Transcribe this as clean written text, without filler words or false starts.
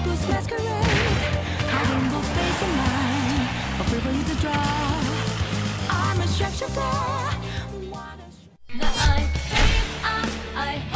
circus masquerade, hiding both face and mind, a free for you to draw. I'm a sharpshooter. 나 I,